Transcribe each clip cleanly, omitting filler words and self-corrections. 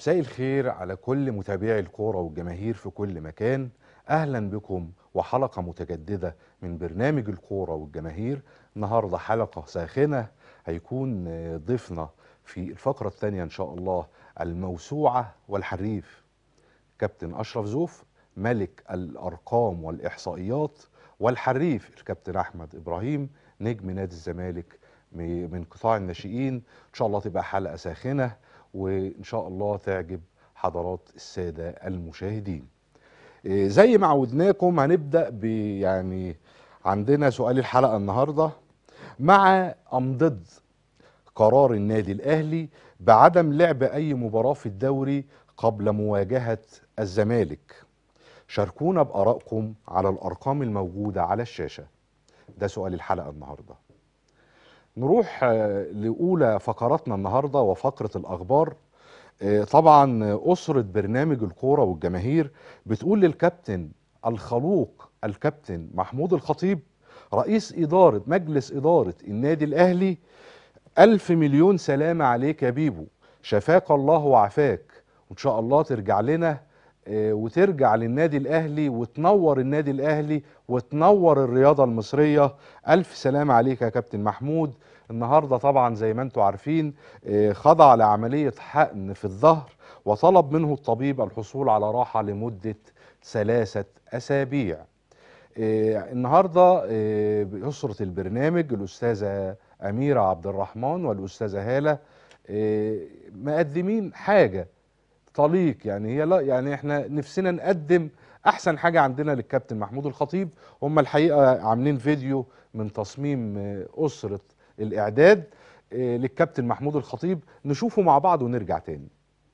مساء الخير على كل متابعي الكورة والجماهير في كل مكان. أهلا بكم وحلقة متجددة من برنامج الكورة والجماهير. النهاردة حلقة ساخنة، هيكون ضيفنا في الفقرة الثانية إن شاء الله الموسوعة والحريف كابتن أشرف زوف، ملك الأرقام والإحصائيات، والحريف الكابتن أحمد إبراهيم نجم نادي الزمالك من قطاع الناشئين. إن شاء الله تبقى حلقة ساخنة وإن شاء الله تعجب حضرات السادة المشاهدين. زي ما عودناكم هنبدأ عندنا سؤال الحلقة النهاردة: مع أم ضد قرار النادي الأهلي بعدم لعب أي مباراة في الدوري قبل مواجهة الزمالك؟ شاركونا بآرائكم على الأرقام الموجودة على الشاشة. ده سؤال الحلقة النهاردة. نروح لأولى فقراتنا النهاردة وفقرة الأخبار. طبعا أسرة برنامج الكورة والجماهير بتقول للكابتن الخلوق الكابتن محمود الخطيب رئيس مجلس إدارة النادي الأهلي: ألف مليون سلامة عليك يا بيبو، شفاك الله وعافاك، وإن شاء الله ترجع لنا وترجع للنادي الأهلي وتنور النادي الأهلي وتنور الرياضة المصرية. ألف سلامة عليك يا كابتن محمود. النهاردة طبعا زي ما انتم عارفين خضع لعملية حقن في الظهر، وطلب منه الطبيب الحصول على راحة لمدة 3 أسابيع. النهاردة بأسرة البرنامج الأستاذة أميرة عبد الرحمن والأستاذة هالة مقدمين حاجة طليق، هي لا احنا نفسنا نقدم احسن حاجة عندنا للكابتن محمود الخطيب. هم الحقيقة عاملين فيديو من تصميم أسرة الإعداد للكابتن محمود الخطيب، نشوفه مع بعض ونرجع تاني.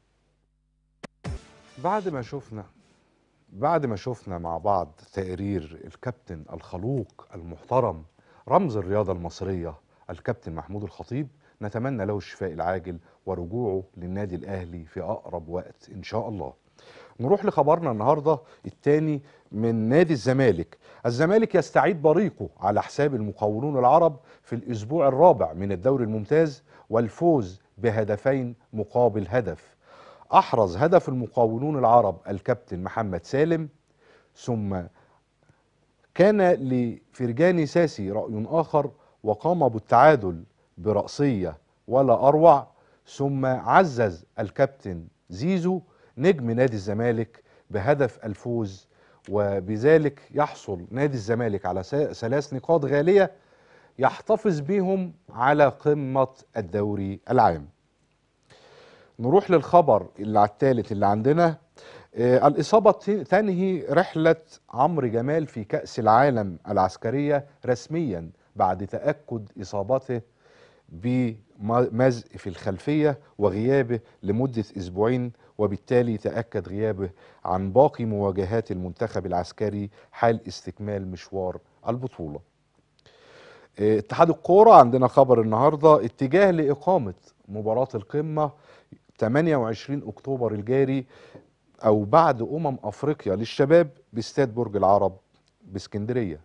بعد ما شفنا مع بعض تقرير الكابتن الخلوق المحترم رمز الرياضة المصرية الكابتن محمود الخطيب، نتمنى له الشفاء العاجل ورجوعه للنادي الأهلي في أقرب وقت إن شاء الله. نروح لخبرنا النهاردة الثاني من نادي الزمالك. الزمالك يستعيد بريقه على حساب المقاولون العرب في الأسبوع الرابع من الدوري الممتاز والفوز بهدفين مقابل هدف. أحرز هدف المقاولون العرب الكابتن محمد سالم، ثم كان لفرجاني ساسي رأي آخر وقام بالتعادل برأسية ولا أروع، ثم عزز الكابتن زيزو نجم نادي الزمالك بهدف الفوز، وبذلك يحصل نادي الزمالك على 3 نقاط غالية يحتفظ بهم على قمة الدوري العام. نروح للخبر اللي على الثالث اللي عندنا. الإصابة تنهي رحلة عمرو جمال في كأس العالم العسكرية رسميا بعد تأكد إصابته بمزق في الخلفية وغيابه لمدة أسبوعين، وبالتالي تأكد غيابه عن باقي مواجهات المنتخب العسكري حال استكمال مشوار البطولة. اتحاد الكورة عندنا خبر النهاردة: اتجاه لإقامة مباراة القمة 28 أكتوبر الجاري أو بعد أفريقيا للشباب باستاد برج العرب باسكندرية.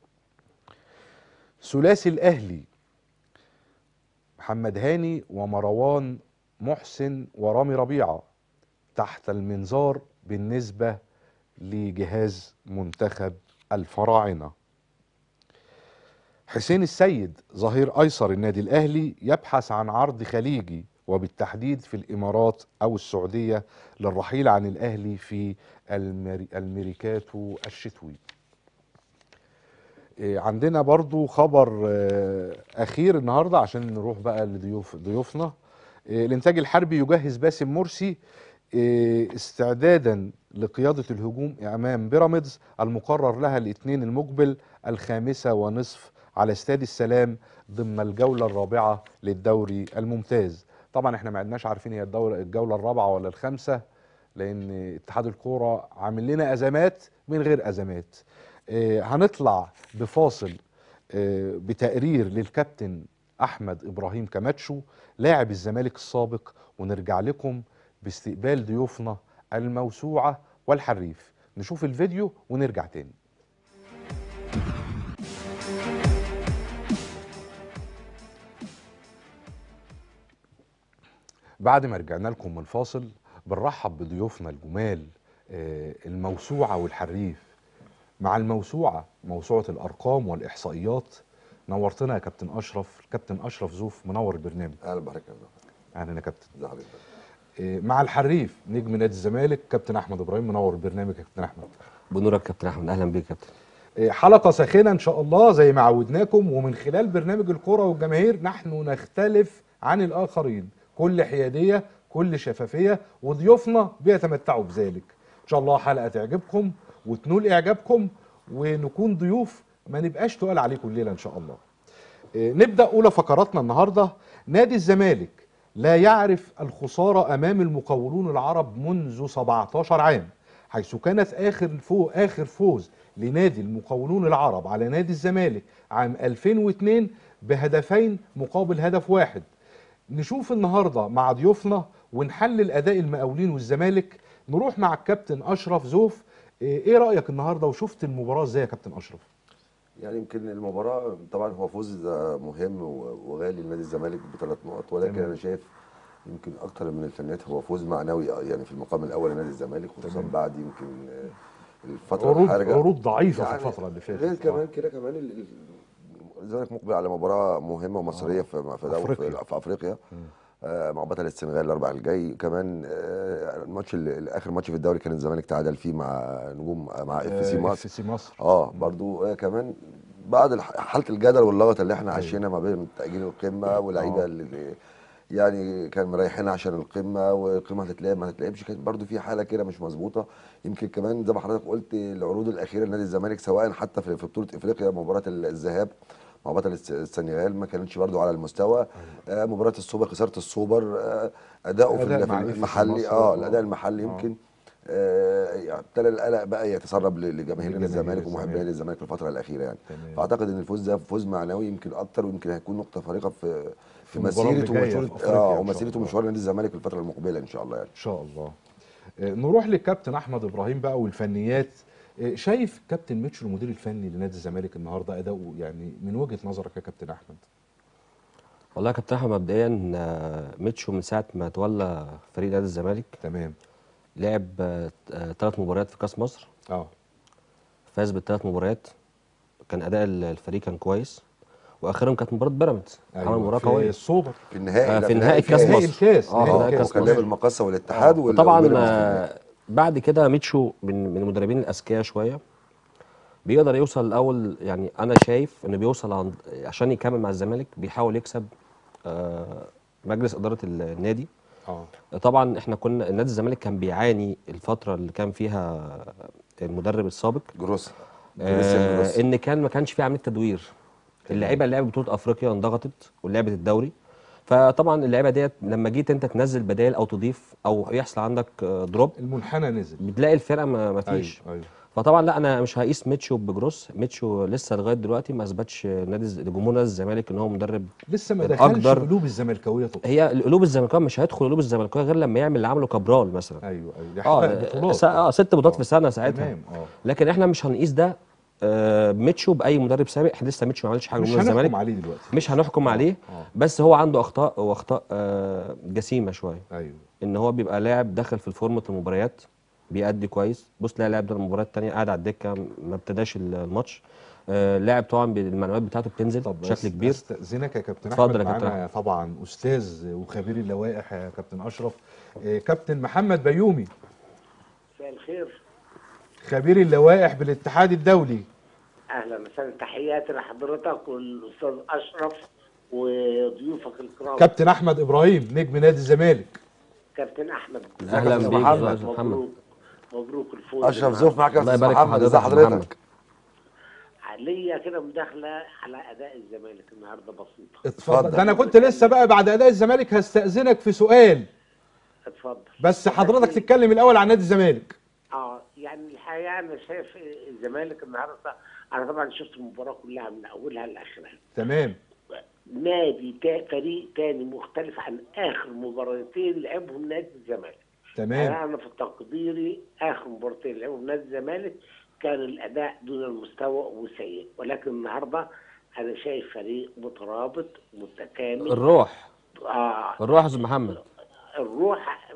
ثلاثي الأهلي محمد هاني ومروان محسن ورامي ربيعة تحت المنظار بالنسبة لجهاز منتخب الفراعنة. حسين السيد ظهير أيسر النادي الأهلي يبحث عن عرض خليجي وبالتحديد في الإمارات أو السعودية للرحيل عن الأهلي في الميركاتو الشتوي. عندنا برضو خبر أخير النهاردة عشان نروح بقى لضيوفنا. الإنتاج الحربي يجهز باسم مرسي استعدادا لقيادة الهجوم أمام بيراميدز المقرر لها الاثنين المقبل 5:30 على استاد السلام ضمن الجولة الرابعة للدوري الممتاز. طبعا احنا ما عدناش عارفين هي الجولة الرابعة ولا الخامسة، لأن اتحاد الكورة عامل لنا أزمات من غير أزمات. هنطلع بفاصل بتقرير للكابتن أحمد إبراهيم كماتشو لاعب الزمالك السابق، ونرجع لكم باستقبال ضيوفنا الموسوعة والحريف. نشوف الفيديو ونرجع تاني. بعد ما رجعنا لكم من فاصل بنرحب بضيوفنا الجمال الموسوعة والحريف. مع الموسوعة موسوعة الأرقام والإحصائيات. نورتنا يا كابتن أشرف. كابتن أشرف زوف منور البرنامج. اهلا بحضرتك يا فندم. أهلا يا كابتن. ازي حضرتك؟ مع الحريف نجم نادي الزمالك كابتن أحمد إبراهيم. منور البرنامج يا كابتن أحمد. بنورك كابتن احمد، اهلا بيك يا كابتن. حلقة ساخنة إن شاء الله زي ما عودناكم، ومن خلال برنامج الكرة والجماهير نحن نختلف عن الآخرين، كل حيادية كل شفافية، وضيوفنا بيتمتعوا بذلك. إن شاء الله حلقة تعجبكم وتنول إعجابكم، ونكون ضيوف ما نبقاش تقال عليكم الليلة إن شاء الله. نبدأ أولى فقراتنا النهاردة. نادي الزمالك لا يعرف الخسارة أمام المقاولون العرب منذ 17 عام، حيث كانت آخر فوز لنادي المقاولون العرب على نادي الزمالك عام 2002 بهدفين مقابل هدف واحد. نشوف النهاردة مع ضيوفنا ونحلل أداء المقاولين والزمالك. نروح مع الكابتن أشرف زوف. إيه رأيك النهاردة وشفت المباراة إزاي يا كابتن أشرف؟ يعني يمكن المباراه طبعا هو فوز مهم وغالي لنادي الزمالك ب3 نقط، ولكن تمام. انا شايف يمكن اكتر من الفنيات هو فوز معنوي يعني في المقام الاول لنادي الزمالك، خصوصا بعد يمكن الفتره الحرجه عروض ضعيفه يعني في الفتره اللي فاتت. غير كمان كده كمان الزمالك مقبل على مباراه مهمه ومصريه في افريقيا مع بطل السنغال الاربع الجاي. كمان الماتش اخر ماتش في الدوري كان الزمالك تعادل فيه مع نجوم مع اف سي مصر. اف سي مصر برضو كمان بعد حاله الجدل واللغط اللي احنا عايشينها ما بين تاجيل القمه واللعيبه اللي يعني كان مريحينها عشان القمه، والقمه هتتلعب ما هتتلعبش، كانت برضو في حاله كده مش مظبوطه. يمكن كمان زي ما حضرتك قلت العروض الاخيره لنادي الزمالك سواء حتى في بطوله افريقيا مباراه الذهاب مع بطل السنغال ما كانتش برضو على المستوى. مباراه السوبر خساره السوبر، اداؤه في المحلي الاداء المحلي يمكن ابتدى القلق بقى يتسرب لجماهير نادي الزمالك ومحبي نادي الزمالك في الفتره الاخيره يعني. فاعتقد ان الفوز ده فوز معنوي يمكن اكتر، ويمكن هيكون نقطه فارقه في مسيرته ومسيرته ومشوار نادي الزمالك في الفتره المقبله ان شاء الله يعني. ان شاء الله. نروح للكابتن احمد ابراهيم بقى والفنيات. شايف كابتن ميتشو المدير الفني لنادي الزمالك النهارده اداؤه يعني من وجهه نظرك يا كابتن احمد؟ والله يا كابتن احمد مبدئيا ميتشو من ساعه ما تولى فريق نادي الزمالك تمام لعب 3 مباريات في كاس مصر. فاز بال3 مباريات. كان اداء الفريق كان كويس، واخرهم كانت مباراه بيراميدز. عمل مباراه قويه في السوبر في النهائي في نهائي كاس مصر. كان لعب المقصه والاتحاد وطبعا بعد كده ميتشو من المدربين الاذكياء شويه، بيقدر يوصل الاول. يعني انا شايف انه بيوصل عشان يكمل مع الزمالك بيحاول يكسب مجلس اداره النادي. طبعا احنا كنا نادي الزمالك كان بيعاني الفتره اللي كان فيها المدرب السابق جروس ان ما كانش في عمليه تدوير. اللعيبه اللي لعبت بطوله افريقيا انضغطت ولعبت الدوري، فطبعا اللعيبه ديت لما جيت انت تنزل بدائل او تضيف او يحصل عندك دروب المنحنى نزل، بتلاقي الفرقه ما فيش. أيوة. فطبعا لا، انا مش هقيس ميتشو بجروس. ميتشو لسه لغايه دلوقتي ما اثبتش لجمهور نادي الزمالك ان هو مدرب لسه ما دخلش قلوب الزملكاويه. هي القلوب الزملكاويه مش هيدخل قلوب الزملكاويه غير لما يعمل اللي عمله كابرال مثلا. ايوه بطولات 6 بطولات في سنه ساعتها. تمام. لكن احنا مش هنقيس ده ميتشو باي مدرب سابق. لسه ميتشو ما عملش حاجه مش هنحكم عليه دلوقتي، مش هنحكم عليه. بس هو عنده اخطاء واخطاء جسيمه شويه. ايوه ان هو بيبقى لاعب داخل في فورمه المباريات بيأدي كويس، بص تلاقي لاعب ده المباراه الثانيه قاعد على الدكه ما ابتداش الماتش. لاعب طبعا المعنويات بتاعته بتنزل بشكل كبير. استاذنك يا كابتن احمد، معانا طبعا استاذ وخبير اللوائح يا كابتن اشرف، كابتن محمد بيومي. مساء الخير. خبير اللوائح بالاتحاد الدولي. اهلا وسهلا، تحياتي لحضرتك والاستاذ اشرف وضيوفك الكرام. كابتن احمد ابراهيم نجم نادي الزمالك. كابتن احمد اهلا بيك محمد. مبروك الفوز. اشرف زوف معاك يا الله استاذ يبارك محمد. ازي حضرتك؟ ليا كده مداخله على اداء الزمالك النهارده بسيطه. اتفضل. ده انا كنت لسه بقى بعد اداء الزمالك هستأذنك في سؤال. اتفضل. بس حضرتك تتكلم الاول عن نادي الزمالك. يعني الحقيقه انا شايف الزمالك النهارده، انا طبعا شفت المباراه كلها من اولها لاخرها. تمام. نادي فريق تاني مختلف عن اخر مباراتين لعبهم نادي الزمالك. تمام. انا في تقديري اخر مباراتين لعبهم نادي الزمالك كان الاداء دون المستوى وسيء، ولكن النهارده انا شايف فريق مترابط متكامل. الروح يا استاذ محمد. الروح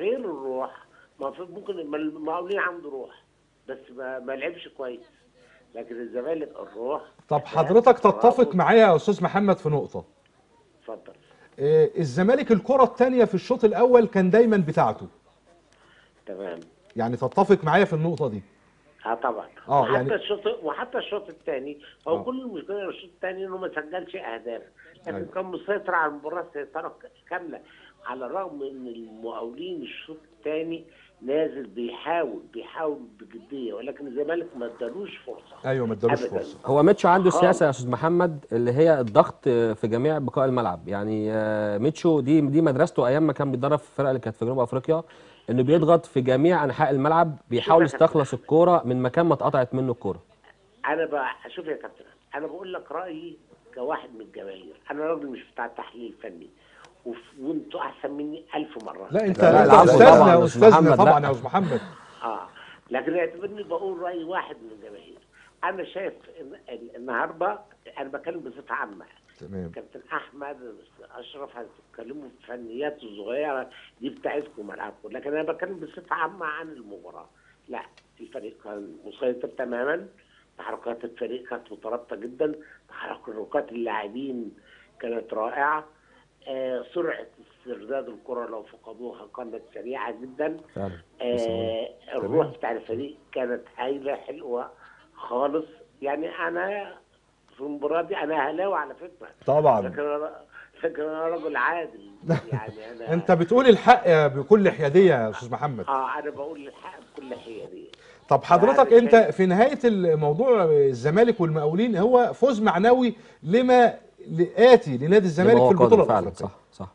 غير الروح، ممكن المقاولين عنده روح بس ما لعبش كويس، لكن الزمالك الروح. طب حضرتك تتفق معايا يا استاذ محمد في نقطه. اتفضل. الزمالك الكره الثانيه في الشوط الاول كان دايما بتاعته. تمام. يعني تتفق معايا في النقطه دي؟ طبعا. يعني وحتى الشوط الثاني هو كل المشكله الشوط الثاني انه ما سجلش اهداف، لكن كان مسيطر على المباراه سيطره كامله، على الرغم ان المقاولين الشوط الثاني نازل بيحاول بجديه، ولكن الزمالك ما ادالوش فرصه. ايوه ما ادالوش فرصه. هو ميتشو عنده سياسه يا استاذ محمد اللي هي الضغط في جميع بقاع الملعب. يعني ميتشو دي مدرسته ايام ما كان بيتدرب في الفرقه اللي كانت في جنوب افريقيا، انه بيضغط في جميع انحاء الملعب، بيحاول يستخلص الكوره من مكان ما اتقطعت منه الكوره. انا بقى شوف يا كابتن، انا بقول لك رايي كواحد من الجماهير، انا راجل مش بتاع تحليل فني وانتوا احسن مني 1000 مره. لا انت لا استاذنا طبعا يا استاذ محمد. لكن اعتبرني بقول راي واحد من الجماهير. انا شايف النهارده انا بتكلم بصفه عامه. تمام. كابتن احمد اشرف هتتكلموا في الفنيات الصغيره دي بتاعتكم ملعبكم، لكن انا بتكلم بصفه عامه عن المباراه. لا، الفريق كان مسيطر تماما، تحركات الفريق كانت مترابطه جدا، تحركات اللاعبين كانت رائعه، سرعه استرداد الكره لو فقدوها كانت سريعه جدا. فعلا. الروح بتاع الفريق كانت هايله حلوه خالص. يعني انا في المباراه دي انا اهلاوي على فكره طبعا، لكن انا رجل عادل. يعني انا انت بتقول الحق بكل حياديه يا استاذ محمد. انا بقول الحق بكل حياديه. طب حضرتك انت في نهايه الموضوع الزمالك والمقاولين هو فوز معنوي لما آتي لنادي الزمالك في البطوله الافريقيه. صح.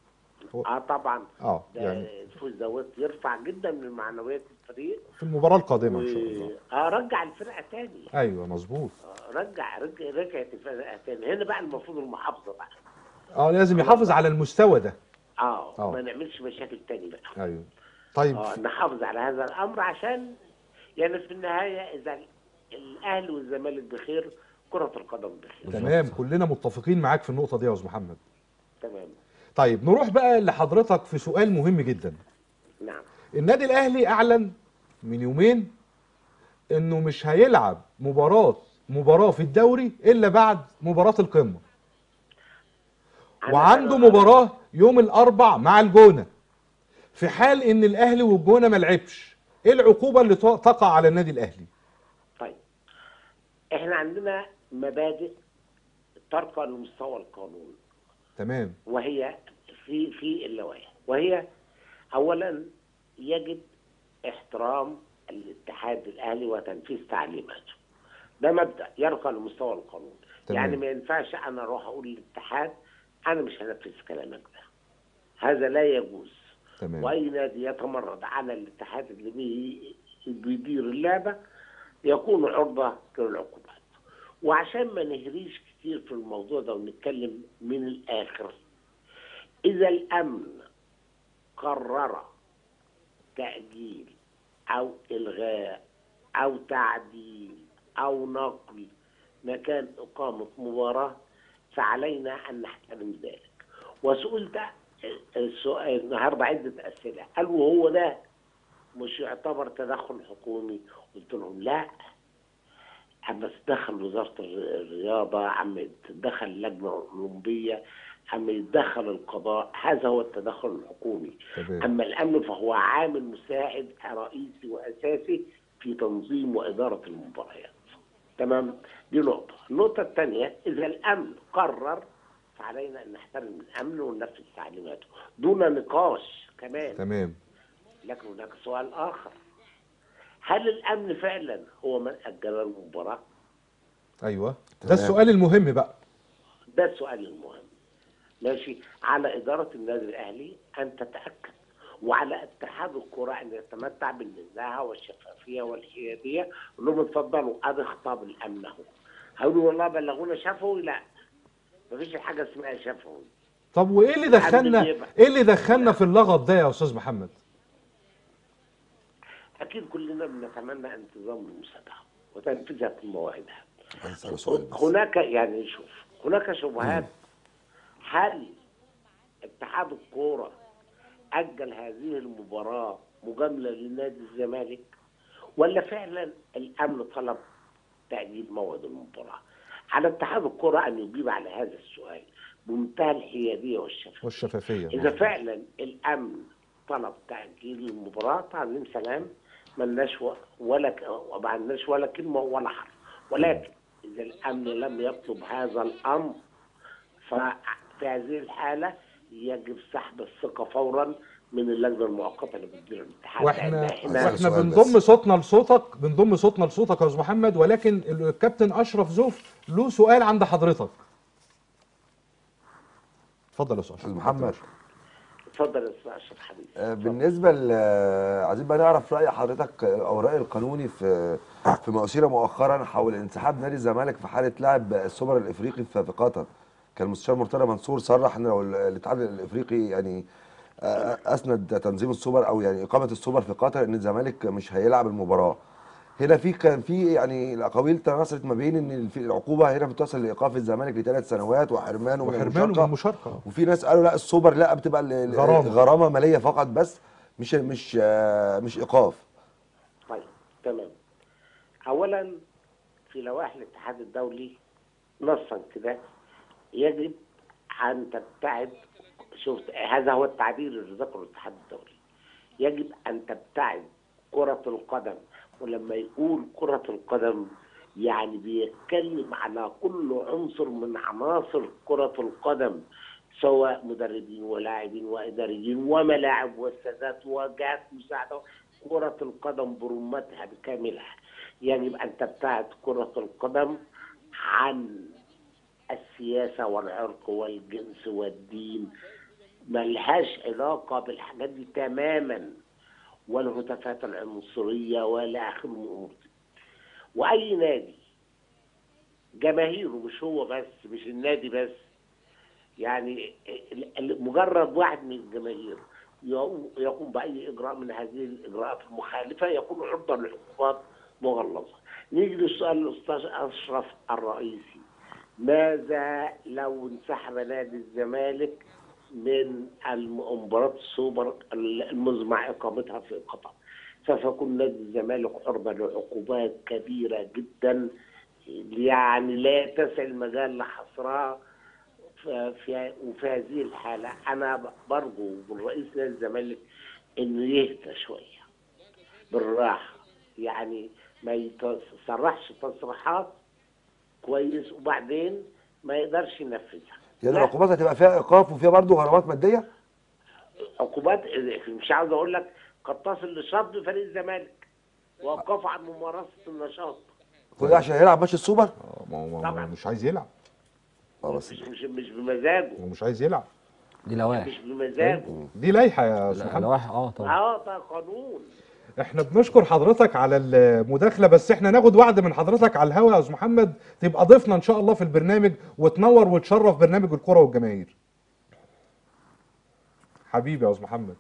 طبعا. يعني الفوز دوت يرفع جدا من معنويات الفريق في المباراه القادمه ان شاء الله. رجع الفرقه تاني. ايوه مظبوط. رجعت الفرقه تاني. هنا بقى المفروض المحافظه بقى. لازم يحافظ على المستوى ده. ما نعملش مشاكل تاني بقى. ايوه. طيب. نحافظ على هذا الامر عشان يعني في النهايه اذا الاهلي والزمالك بخير كره القدم بخير. تمام، كلنا متفقين معاك في النقطه دي يا استاذ محمد. تمام. طيب نروح بقى لحضرتك في سؤال مهم جدا. نعم. النادي الاهلي اعلن من يومين انه مش هيلعب مباراه في الدوري الا بعد مباراه القمه، وعنده مباراه يوم الاربع مع الجونه. في حال ان الاهلي والجونه ما لعبش، ايه العقوبه اللي تقع على النادي الاهلي؟ طيب احنا عندنا مبادئ ترقى لمستوى القانون. تمام. وهي في اللوائح، وهي اولا يجب احترام الاتحاد الاهلي وتنفيذ تعليماته. ده مبدا يرقى لمستوى القانون. تمام. يعني ما ينفعش انا اروح اقول للاتحاد انا مش هنفذ كلامك ده، هذا لا يجوز. تمام. واي نادي يتمرد على الاتحاد اللي بيدير اللعبه يكون عرضه للعقوبات. وعشان ما نهريش كتير في الموضوع ده ونتكلم من الاخر، اذا الامن قرر تاجيل او الغاء او تعديل او نقل مكان اقامه مباراه فعلينا ان نحترم ذلك. وسئلت السؤال النهارده عده اسئله، قال وهو ده مش يعتبر تدخل حكومي؟ قلت لهم لا، عم تتدخل وزاره الرياضه، عم تتدخل اللجنه الاولمبيه، عم يتدخل القضاء، هذا هو التدخل الحكومي. تمام. اما الامن فهو عامل مساعد رئيسي واساسي في تنظيم واداره المباريات. تمام؟ دي نقطه. النقطه الثانيه، اذا الامن قرر فعلينا ان نحترم الامن وننفذ تعليماته دون نقاش كمان. تمام. لكن هناك سؤال اخر، هل الامن فعلا هو من اجل المباراه؟ ايوه، ده السؤال المهم بقى. ده السؤال المهم. ماشي، على اداره النادي الاهلي ان تتاكد، وعلى اتحاد الكره ان يتمتع بالنزاهه والشفافيه والحياديه، انهم اتفضلوا ادي خطاب الامن اهو. هيقولوا والله بلغونا شفوي؟ لا، مفيش حاجه اسمها شفوي. طب وايه اللي دخلنا في اللغط ده يا استاذ محمد؟ اكيد كلنا بنتمنى انتظام المسابقه وتنفيذها في مواعيدها. هناك يعني شوف، هناك شبهات. هل اتحاد الكوره اجل هذه المباراه مجامله لنادي الزمالك، ولا فعلا الامن طلب تاجيل موعد المباراه؟ على اتحاد الكره ان يجيب على هذا السؤال بمنتهى الحياديه والشفافيه. اذا فعلا الامن طلب تاجيل المباراه تعليم سلام، ملناش ما عندناش ولا كلمه ولا حرف. ولكن اذا الامن لم يطلب هذا الامر، ففي هذه الحاله يجب سحب الثقه فورا من اللجنه المؤقته اللي بتدير الاتحاد. واحنا سؤال بنضم بس. صوتنا لصوتك، بنضم صوتنا لصوتك يا استاذ محمد، ولكن الكابتن اشرف زوف له سؤال عند حضرتك. اتفضل يا استاذ اشرف. محمد، اتفضل يا استاذ اشرف حبيبي. بالنسبه عايزين بقى نعرف راي حضرتك او راي القانوني في ما اثير مؤخرا حول انسحاب نادي الزمالك في حاله لعب السوبر الافريقي في قطر. كان المستشار مرتضى منصور صرح ان لو الاتحاد الافريقي يعني اسند تنظيم السوبر او يعني اقامه السوبر في قطر ان الزمالك مش هيلعب المباراه. هنا كان في يعني الاقاويل تناثرت ما بين ان العقوبه هنا بتصل لايقاف الزمالك ل3 سنوات وحرمانه من المشاركه. وفي ناس قالوا لا السوبر لا بتبقى غرامه ماليه فقط بس مش ايقاف. طيب تمام. اولا في لوائح الاتحاد الدولي نصا كده يجب ان تبتعد، شفت هذا هو التعبير اللي ذكره الاتحاد الدولي، يجب ان تبتعد كرة القدم. ولما يقول كرة القدم يعني بيتكلم على كل عنصر من عناصر كرة القدم، سواء مدربين ولاعبين واداريين وملاعب واستادات وجهات مساعده. كرة القدم برمتها بكاملها يجب ان تبتعد كرة القدم عن السياسة والعرق والجنس والدين، ملهاش علاقة بالحاجات دي تماما، والهتافات العنصرية ولا آخر الأمور دي. وأي نادي جماهيره مش هو بس، مش النادي بس، يعني مجرد واحد من الجماهير يقوم بأي إجراء من هذه الإجراءات المخالفة يكون عرضة لعقوبات مغلظة. نيجي للسؤال الأستاذ أشرف الرئيسي، ماذا لو انسحب نادي الزمالك من مباراة السوبر المزمع إقامتها في قطر؟ فسيكون نادي الزمالك عرضة لعقوبات كبيرة جدا، يعني لا يتسع المجال لحصرها. وفي هذه الحالة أنا برجو من رئيس نادي الزمالك إنه يهدى شوية بالراحة، يعني ما يتصرحش تصريحات كويس وبعدين ما يقدرش ينفذها. يعني العقوبات هتبقى فيها ايقاف وفيها برضه غرامات ماديه؟ عقوبات مش عاوز اقول لك قد تصل لشطب فريق الزمالك ووقفوا عن ممارسه النشاط. كل ده عشان يلعب ماتش السوبر؟ طبعا مش عايز يلعب. بس مش بمزاجه. ومش عايز يلعب. دي لوائح، مش بمزاجه. دي لائحه يا استاذ محمد. لوائح طبعا. ده قانون. احنا بنشكر حضرتك على المداخله، بس احنا ناخد وعد من حضرتك على الهوا يا استاذ محمد تبقى ضيفنا ان شاء الله في البرنامج وتنور وتشرف برنامج الكره والجماهير. حبيبي يا استاذ محمد.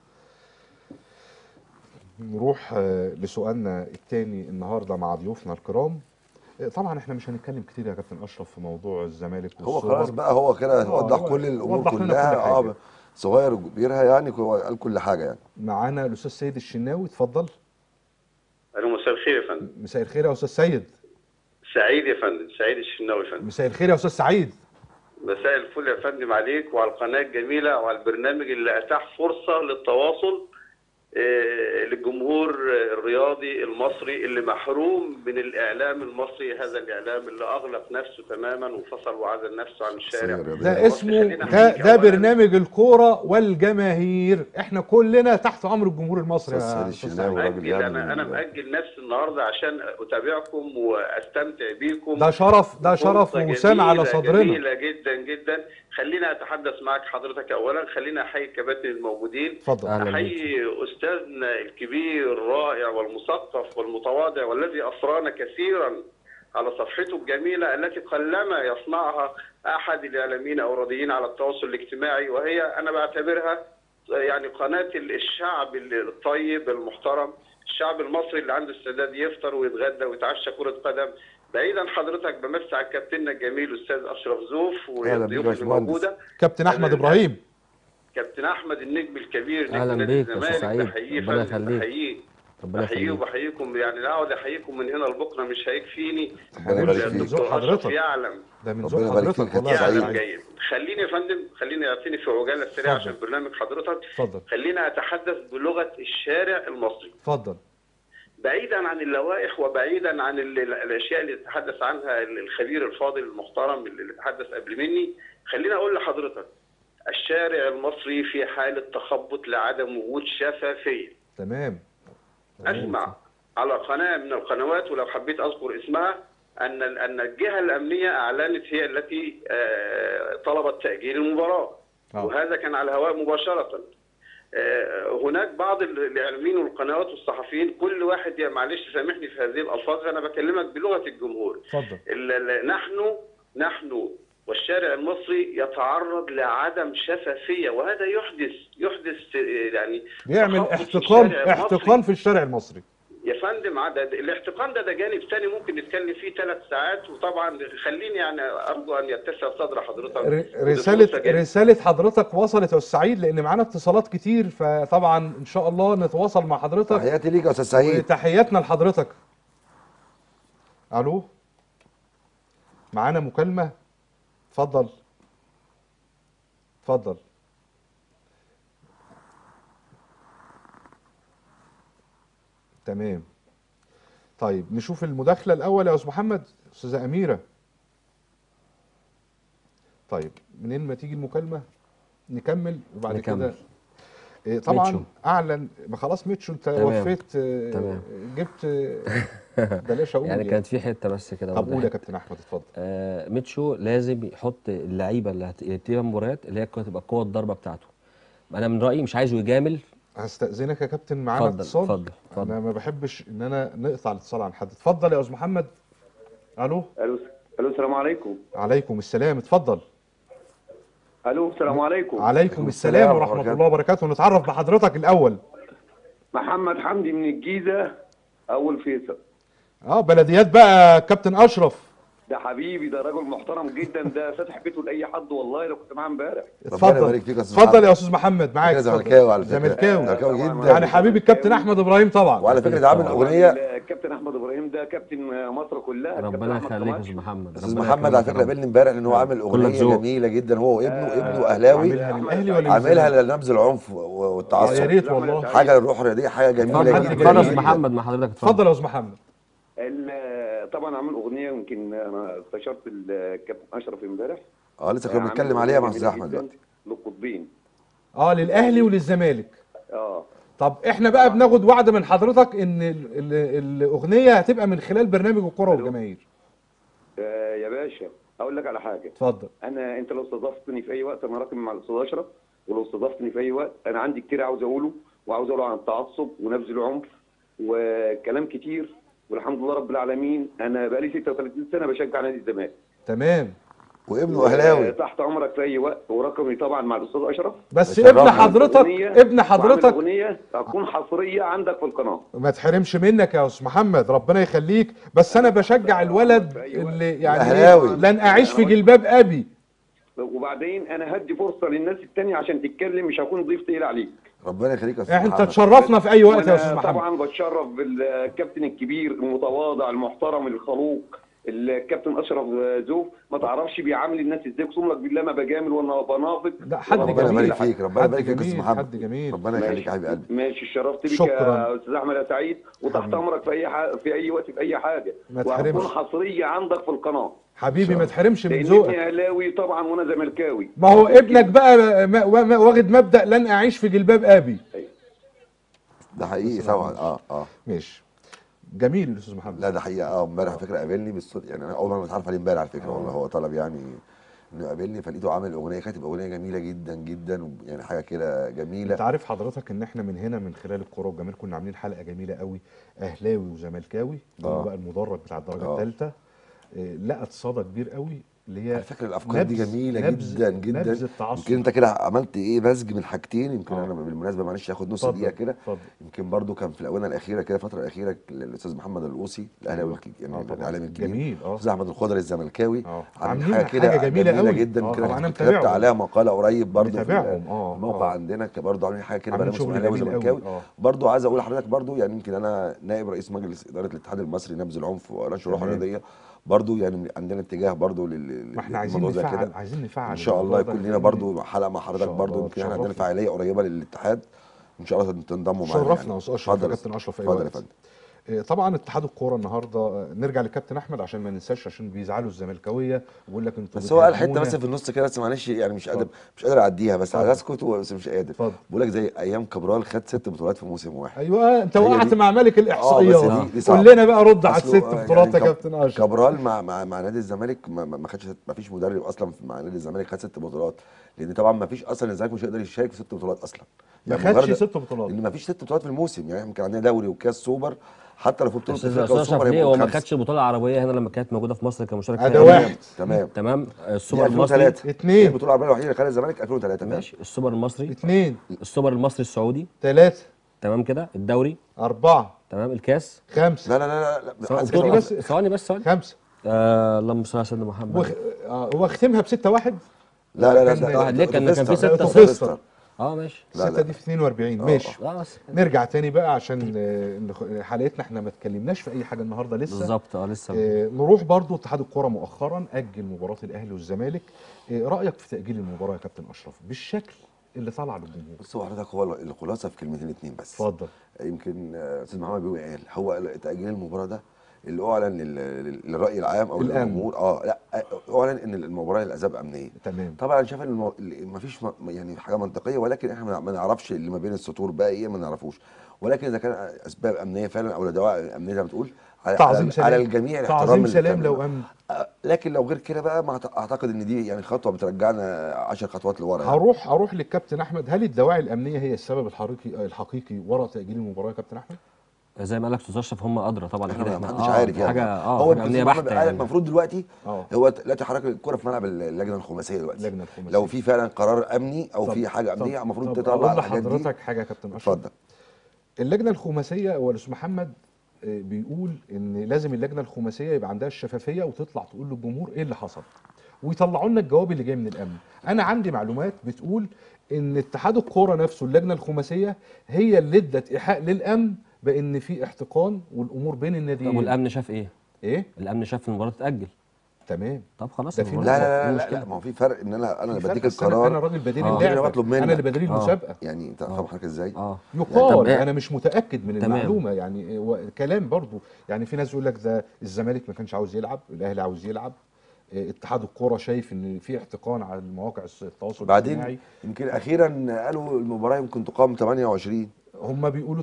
نروح لسؤالنا الثاني النهارده مع ضيوفنا الكرام. طبعا احنا مش هنتكلم كتير يا كابتن اشرف في موضوع الزمالك هو والسوبر. خلاص بقى هو كده وضح كل الامور كلها، صغير وكبيرها، يعني هو قال كل حاجه. يعني معانا الاستاذ سيد الشناوي، اتفضل. الو، مساء الخير يا فندم. مساء الخير يا استاذ سيد. سعيد يا فندم، سعيد الشناوي يا فندم. مساء الخير يا استاذ سعيد. مساء الفل يا فندم عليك وعلى القناه الجميله وعلى البرنامج اللي اتاح فرصه للتواصل للجمهور الرياضي المصري اللي محروم من الاعلام المصري، هذا الاعلام اللي اغلق نفسه تماما وفصل وعزل نفسه عن الشارع. ده اسمه ده برنامج الكوره والجماهير، احنا كلنا تحت امر الجمهور المصري يا استاذ. انا مأجل نفسي النهارده عشان اتابعكم واستمتع بيكم. ده شرف وسام على صدرنا. جميله جدا جدا. خلينا اتحدث معك حضرتك اولا، خلينا احيي الكباتن الموجودين. اتفضل. احيي استاذنا الكبير الرائع والمثقف والمتواضع والذي اثرانا كثيرا على صفحته الجميله التي قلما يصنعها احد الاعلاميين او الرياضيين على التواصل الاجتماعي، وهي انا بعتبرها يعني قناه الشعب الطيب المحترم، الشعب المصري اللي عنده استعداد يفطر ويتغدى ويتعشى كره قدم. بعيدا حضرتك بمسي على كابتننا الجميل استاذ اشرف زوف والضيوف اللي موجوده، كابتن احمد ابراهيم. كابتن احمد النجم الكبير أهلاً نجم نادي بيك يا أستاذ الزمالك، سعيد. بحييه ربنا فندم، يخليك. بحييه ربنا بحييه يخليك. وبحييكم، يعني لا اقعد احييكم من هنا لبكره مش هيكفيني. ربنا يبارك ده من فيك. ذوق الدكتور اشرف حضرتك، يعلم ده من ربنا ذوق يبارك فيك حضرتك كابتن والله يا سعيد. أستاذ يعلم جيد. خليني يا فندم، خليني يعطيني في عجاله سريعه اتفضل. عشان برنامج حضرتك. اتفضل. خليني اتحدث بلغه الشارع المصري، اتفضل. بعيدا عن اللوائح وبعيدا عن الاشياء اللي تحدث عنها الخبير الفاضل المحترم اللي تحدث قبل مني. خليني اقول لحضرتك الشارع المصري في حاله تخبط لعدم وجود شفافيه. تمام. اسمع على قناه من القنوات ولو حبيت اذكر اسمها ان الجهه الامنيه اعلنت هي التي طلبت تاجيل المباراه، وهذا كان على الهواء مباشره. هناك بعض الاعلاميين والقنوات والصحفيين كل واحد، يا معلش سامحني في هذه الالفاظ، انا بكلمك بلغه الجمهور. اتفضل. نحن والشارع المصري يتعرض لعدم شفافيه، وهذا يحدث يعني بيعمل تخبط في احتقان الشارع المصري. احتقان في الشارع المصري. يا فندم الاحتقان ده جانب ثاني ممكن نتكلم فيه 3 ساعات، وطبعا خليني يعني ارجو ان يتسع صدر حضرتك. رسالة حضرتك وصلت يا استاذ سعيد، لان معانا اتصالات كتير، فطبعا ان شاء الله نتواصل مع حضرتك. تحياتي ليك يا استاذ سعيد. وتحياتنا لحضرتك. الو، معانا مكالمة. اتفضل اتفضل. تمام. طيب نشوف المداخلة الأول يا أستاذ محمد. أستاذة أميرة. طيب منين ما تيجي المكالمة نكمل وبعد نكمل. كده طبعا ميتشو. أعلن خلاص ميتشو أنت تمام. وفيت. تمام. جبت بلاش أقول يعني كانت في حته بس كده. طب قول يا وضحت. كابتن أحمد اتفضل. ميتشو لازم يحط اللعيبه اللي هتبقى مباريات اللي هي تبقى قوه الضربه بتاعته. انا من رايي مش عايزه يجامل. هستأذنك يا كابتن، معانا اتفضل اتصال. اتفضل اتفضل. أنا ما بحبش إن أنا نقطع الاتصال عن حد. اتفضل يا أستاذ محمد. ألو. الو السلام عليكم. عليكم السلام، اتفضل. الو السلام عليكم. عليكم السلام ورحمة الله وبركاته. نتعرف بحضرتك الأول. محمد حمدي من الجيزة أول فيصل. بلديات بقى كابتن أشرف. ده حبيبي، ده راجل محترم جدا، ده فاتح بيته لأي حد والله، لو كنت معاه امبارح. ربنا يبارك فيك يا استاذ اتفضل محمد. يا أستاذ محمد معاك. فكرة زملكاوي على فكرة. زملكاوي. زملكاوي جدا. يعني حبيب الكابتن أحمد إبراهيم طبعا. وعلى فكرة ده عامل أغنية. الكابتن أحمد إبراهيم ده كابتن مصر كلها. ربنا يخليك يا استاذ محمد. استاذ ربنا محمد على يكرمك فكرة يا رب. قابلني امبارح لأن هو عامل كلك أغنية ذوق. جميلة جدا، هو وابنه أهلاوي. عاملها للأهلي ولا عاملها لنبذ العنف والتعصب. يا ريت والله. حاجة للروح الرياضية، حاجة جميلة اتفضل جدا. اتفضل يا استاذ محمد مع حضرتك. اتفضل يا أستاذ محمد. طبعا عامل أغنية، يمكن أنا استشرت الكابتن أشرف امبارح. لسه كنا بنتكلم عليها مع استاذ احمد دلوقتي. للقطبين. للأهلي وللزمالك. اه طب احنا بقى بناخد وعد من حضرتك ان الأغنية هتبقى من خلال برنامج الكرة والجماهير. يا باشا اقول لك على حاجه. اتفضل. انت لو استضفتني في اي وقت انا راكب مع الاستاذ اشرف، ولو استضفتني في اي وقت انا عندي كتير عاوز اقوله، وعاوز اقوله عن التعصب ونبذ العنف وكلام كتير، والحمد لله رب العالمين انا بقالي 36 سنه بشجع نادي الزمالك. تمام. وابنه اهلاوي. تحت امرك في اي وقت، ورقمي طبعا مع الاستاذ اشرف. بس ابن حضرتك اغنيه هتكون حصريه عندك في القناه. ما تحرمش منك يا استاذ محمد، ربنا يخليك. بس انا بشجع الولد اللي يعني لن اعيش في جلباب ابي. وبعدين انا هدي فرصه للناس التانية عشان تتكلم، مش هكون ضيف تقيل عليك. ربنا يخليك يا استاذ محمد. انت تشرفنا في اي وقت يا استاذ محمد. طبعا بتشرف بالكابتن الكبير المتواضع المحترم الخلوق الكابتن اشرف زوف. ما تعرفش بيعامل الناس ازاي، اقسم لك بالله ما بجامل ولا بنافق. ده حد جميل. ربنا يبارك فيك، ربنا يبارك فيك يا استاذ محمد. حد جميل. ربنا يخليك يا حبيب قلبي. ماشي، شرفت بيك شكرا يا استاذ احمد يا سعيد، وتحت امرك في اي وقت في اي حاجه، ما تحرمش. وهتكون حصريه عندك في القناه حبيبي. ما تحرمش من لان ذوقك. ابني اهلاوي طبعا وانا زملكاوي. ما هو ابنك بقى واخد مبدأ لن اعيش في جلباب ابي. ده حقيقي طبعا. ماشي. جميل الاستاذ محمد. لا ده حقيقه. امبارح على فكره قابلني بالصدفه، يعني انا اول مره اتعرف عليه امبارح على فكره والله. هو طلب يعني انه يقابلني، فلقيته عامل اغنيه، كاتب اغنيه جميله جدا جدا، يعني حاجه كده جميله. انت عارف حضرتك ان احنا من هنا من خلال الكوره والجماهير كنا عاملين حلقه جميله قوي، اهلاوي وزملكاوي، اللي هو بقى المدرج بتاع الدرجه الثالثه. لقت صدى كبير قوي. اللي هي على فكره الافكار دي جميله جدا جدا. نبذ التعصب. يمكن انت كده عملت ايه مزج من حاجتين. يمكن انا بالمناسبه معلش هاخد نص اتفضل، دقيقه كده. اتفضل. يمكن برضو كان في الاونه الاخيره كده الفتره الاخيره الاستاذ محمد القوسي الاهلاوي يعني طبعاً. الاعلامي الكبير، جميل. الاستاذ احمد الخضري الزملكاوي عاملين حاجه كده حاجة جميلة قوي. جدا. يمكن طبعاً انا أنا كتبت متابعهم. عليها مقاله قريب برضو في متابعهم. الموقع عندنا برضو عاملين حاجه كده عاملين برنامج اسمه شغل اهلاوي جميل زملكاوي. قوي. برضو عايز اقول لحضرتك برضو يعني يمكن انا نائب رئيس مجلس اداره الاتحاد المصري نبذ العنف ونشر الروح الرياضيه. برضو يعني عندنا اتجاه برضو ما احنا عايزين نفعل، عايزين نفعل ان شاء الله يكون لنا برضو حلقه مع حضرتك برضو. يمكن احنا عندنا فعاليه قريبه للاتحاد ان شاء الله تنضموا معانا. شرفنا يا استاذ اشرف، يا كابتن اشرف في اي وقت. اتفضل يا فندم. طبعا اتحاد الكوره النهارده نرجع للكابتن احمد عشان ما ننساش، عشان بيزعلوا الزملكاويه ويقول لك انتوا بس هو قال حته بس في النص كده بس معلش يعني مش قادر اعديها بس عايز اسكت بس مش قادر. بقول لك زي ايام كابرال خد 6 بطولات في موسم واحد. ايوه انت وقعت مع ملك الاحصائيات. قول لنا بقى رد على ال6 بطولات يا كابتن اشرف. كابرال مع نادي الزمالك ما فيش مدرب اصلا مع نادي الزمالك خد 6 بطولات، لان طبعا ما فيش اصلا الزمالك مش هيقدر يشارك في 6 بطولات اصلا. يعني ما خدش 6 بطولات لان ما فيش 6 بطولات في الموسم. يعني كان عندنا دوري وكاس سوبر، حتى لو في بطوله افريقيا والسوبر ليه هو ما خدش البطوله العربيه هنا لما كانت موجوده في مصر كمشارك فيها؟ ده واحد. تمام. السوبر المصري 2. البطوله العربيه الوحيده اللي خدها الزمالك 2003. ماشي. السوبر المصري 2. السوبر المصري السعودي 3. تمام كده. الدوري 4. تمام. الكاس 5. لا ثواني بس 5. اللهم صل على سيدنا محمد. هو ختمها ب6-1. لا ليه كان في 6 ماشي. 6 دي في 42. ماشي. نرجع تاني بقى عشان حلقتنا احنا ما اتكلمناش في اي حاجه النهارده لسه بالظبط. لسه نروح برضو. اتحاد الكوره مؤخرا اجل مباراه الاهلي والزمالك. رايك في تاجيل المباراه يا كابتن اشرف بالشكل اللي طلع للجمهور؟ بص هو حضرتك هو الخلاصه في كلمتين 2 بس. اتفضل. يمكن استاذ محمد بيقول قال هو تاجيل المباراه ده اللي اعلن للراي العام او للجمهور. لا اعلن ان المباراه لاسباب امنيه. تمام. طبعا انا شايف ان ما فيش يعني حاجه منطقيه، ولكن احنا ما نعرفش اللي ما بين السطور بقى ايه، ما نعرفوش. ولكن اذا كان اسباب امنيه فعلا او لدواعي امنيه زي ما بتقول على الجميع الاحترام. تعظيم سلام لو امن. لكن لو غير كده بقى ما اعتقد ان دي يعني خطوه بترجعنا 10 خطوات لورا. هروح للكابتن احمد. هل الدواعي الامنيه هي السبب الحقيقي وراء تاجيل المباراه يا كابتن احمد؟ زي ما قال لك استاذ اشرف هم ادرى طبعا. احنا ما حدش عارف يعني حاجه هو امنيه بحته. يعني المفروض دلوقتي هو دلوقتي حضرتك الكوره في ملعب اللجنه الخماسيه دلوقتي. لو في فعلا قرار امني او في حاجه امنيه المفروض تطلع الحاجات دي. حضرتك حاجه يا كابتن اشرف. اتفضل. اللجنه الخماسيه والاستاذ محمد بيقول ان لازم اللجنه الخماسيه يبقى عندها الشفافيه وتطلع تقول للجمهور ايه اللي حصل ويطلعوا لنا الجواب اللي جاي من الامن. انا عندي معلومات بتقول ان اتحاد الكوره نفسه اللجنه الخماسيه هي اللي ادت ايحاء للامن بان في احتقان والامور بين الناديين. طب والامن شاف ايه؟ الامن شاف المباراه تتاجل. تمام. طب خلاص. لا ما هو في فرق ان انا اللي بديك القرار. انا راجل بديل اللعبه. انا بطلب منك. انا اللي بديل المسابقه. يعني انت فاهم حضرتك ازاي؟ يقال انا مش متاكد من المعلومه يعني كلام برضو. يعني في ناس يقول لك ده الزمالك ما كانش عاوز يلعب، الاهلي عاوز يلعب، اتحاد الكوره شايف ان في احتقان على مواقع التواصل الاجتماعي. بعدين يمكن اخيرا قالوا المباراه يمكن تقام 28. هم بيقولوا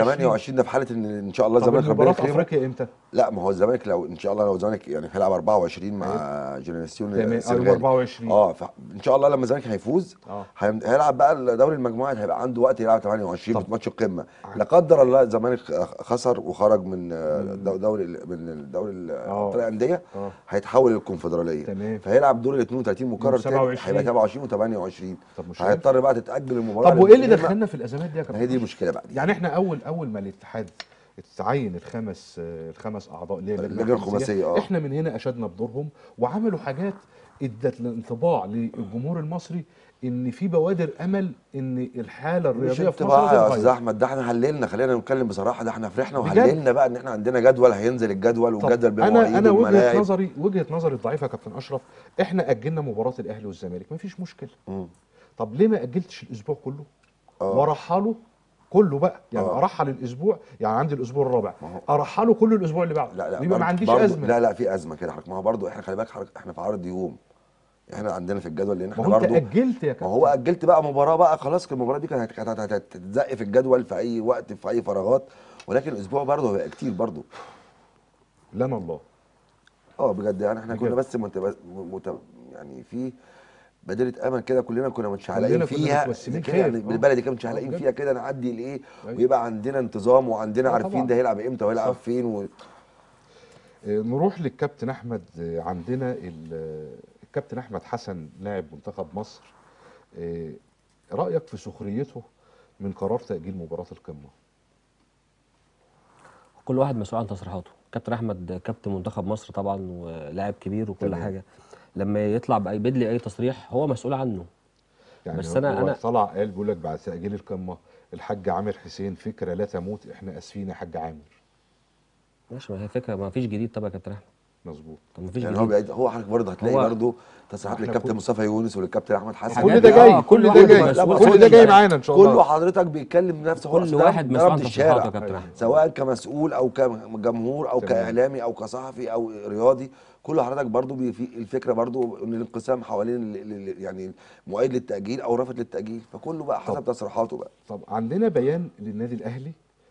28 ده في حاله ان شاء الله الزمالك ربنا يكرمه. افريقيا امتى؟ لا ما هو الزمالك لو ان شاء الله لو الزمالك يعني هيلعب 24 مع جنراسيون السنغالي 24 ان شاء الله لما الزمالك هيفوز هيلعب بقى دوري المجموعات، هيبقى عنده وقت يلعب 28 في ماتش القمه. لا قدر الله الزمالك خسر وخرج من الدوري الانديه هيتحول للكونفدراليه، فهيلعب دور ال 32 مكرر تاني هيبقى 27 و28. هيضطر بقى تتاجل المباراه. طب وايه اللي دخلنا في الازمات دي يا كابتن؟ هي دي المشكله بقى دي. يعني احنا اول ما الاتحاد تعين الخمس اعضاء اللي هي اللجنه الخماسيه احنا من هنا اشدنا بدورهم وعملوا حاجات ادت الانطباع للجمهور المصري ان في بوادر امل ان الحاله الرياضيه في مصر يا استاذ احمد. ده احنا هللنا، خلينا نتكلم بصراحه، ده احنا فرحنا وهللنا بقى ان احنا عندنا جدول هينزل الجدول والجدول بمواعيد. انا وجهه نظري الضعيفه يا كابتن اشرف، احنا اجلنا مباراه الاهلي والزمالك مفيش مشكله. طب ليه ما اجلتش الاسبوع كله وارحله كله بقى؟ يعني ارحل الاسبوع، يعني عندي الاسبوع الرابع ارحله كل الاسبوع اللي بعده. لا يبقى ما عنديش ازمه. لا في ازمه كده حضرتك. ما هو برضه احنا خلي بالك حضرتك احنا في عرض يوم، احنا عندنا في الجدول لان احنا برضه اجلت يا كابتن. ما هو اجلت بقى مباراه بقى خلاص. المباراه دي كانت هتتزق في الجدول في اي وقت في اي فراغات، ولكن الاسبوع برضه هيبقى كتير برضه. لنا الله. بجد يعني احنا كنا بس يعني في بادره امل كده كلنا كنا متشعلقين فيها يعني بالبلدي كده متشعلقين فيها كده نعدي لايه ويبقى عندنا انتظام وعندنا عارفين ده هيلعب امتى وهيلعب فين نروح للكابتن احمد. عندنا كابتن احمد حسن لاعب منتخب مصر، رايك في سخريته من قرار تاجيل مباراه القمه؟ كل واحد مسؤول عن تصريحاته. كابتن احمد كابتن منتخب مصر طبعا ولاعب كبير وكل تمام. حاجه، لما يطلع بيدلي اي تصريح هو مسؤول عنه. يعني بس هو انا طلع قال بيقول لك بعد تاجيل القمه الحاج عامر حسين فكره لا تموت، احنا اسفين يا حاج عامر. ماشي، ما هي فكره، ما فيش جديد طبعا يا كابتن احمد. مظبوط. طب ما فيش يعني جديد. هو حضرتك برضه هتلاقي هو برضه تصريحات احنا للكابتن مصطفى يونس وللكابتن احمد حسن. حاجات كل ده دي، جاي، كل كل ده واحد جاي، مسؤول كل عن ده جاي ال- معانا ان شاء الله. كله حضرتك بيتكلم نفسه، هو كل أصلاً واحد ده مسؤول عن رمز تصريحاته يا الشارع، كابتن احمد. سواء كمسؤول او كجمهور او تمام. كاعلامي او كصحفي او رياضي. كل حضرتك برضو في الفكره برضو ان الانقسام حوالين يعني مؤيد للتاجيل او رافض للتاجيل، فكله بقى حسب طب. تصريحاته بقى. طب عندنا بيان للنادي الاهلي